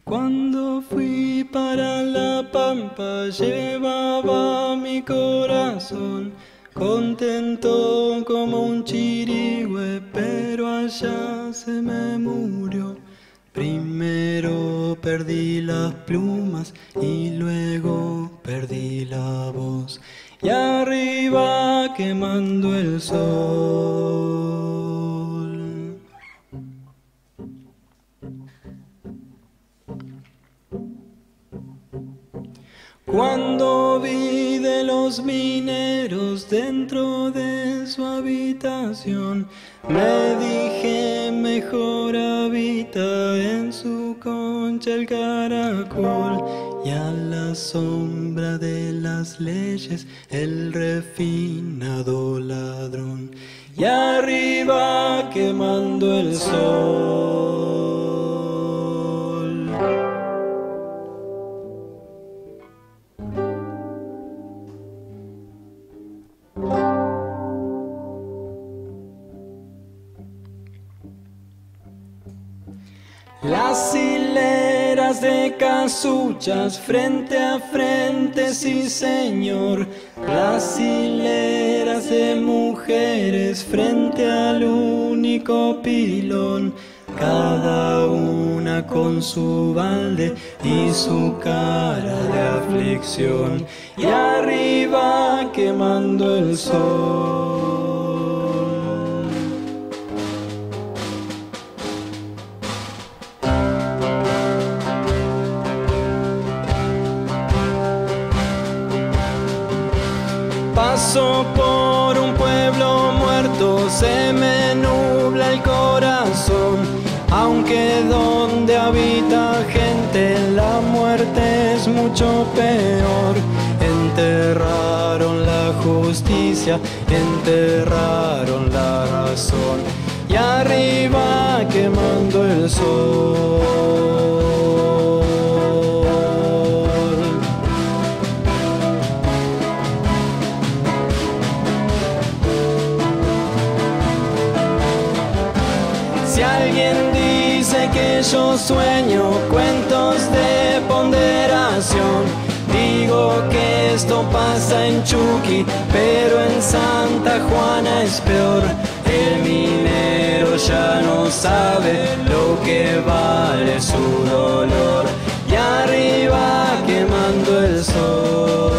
Cuando fui para la pampa llevaba mi corazón contento como un chirigüe, pero allá se me murió. Primero perdí las plumas y luego perdí la voz. Y arriba quemando el sol. Cuando vi de los mineros dentro de su habitación, me dije mejor habita en su concha el caracol, y a la sombra de las leyes el refinado ladrón, y arriba quemando el sol. Las hileras de casuchas frente a frente, sí señor. Las hileras de mujeres frente al único pilón, cada una con su balde y su cara de aflicción, y arriba quemando el sol. Paso por un pueblo muerto, se me nubla el corazón, aunque donde habita gente la muerte es mucho peor. Enterraron la justicia, enterraron la razón, y arriba quemando el sol. Si alguien dice que yo sueño cuentos de ponderación, digo que esto pasa en Chucky, pero en Santa Juana es peor. El minero ya no sabe lo que vale su dolor, y arriba quemando el sol.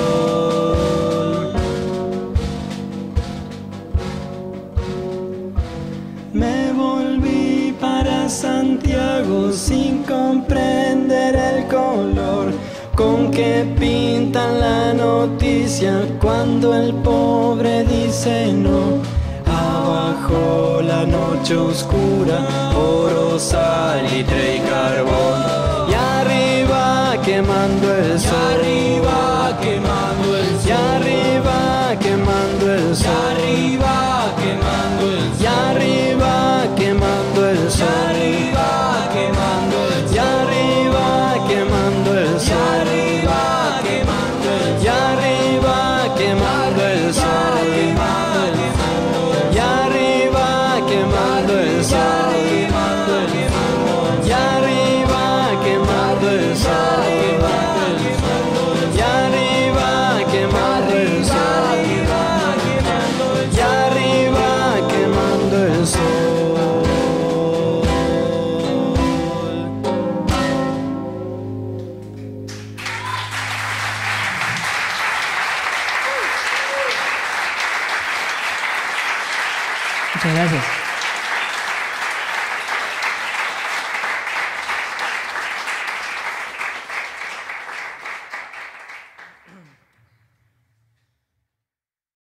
Me volví para Santiago sin comprender el color con que pintan la noticia cuando el pobre dice no. Abajo la noche oscura, oro, salitre y carbón, y arriba quemando el sol. Y arriba quemando el sol. Y arriba quemando el sol. Y arriba quemando el sol. Y arriba quemando el sol. Y arriba quemando el sol. Y arriba quemando el sol. Y arriba quemando el sol. Y arriba quemando el sol. Y arriba quemando el sol. Y arriba quemando el sol. Y arriba quemando el sol. Y arriba quemando el sol. Muchas gracias.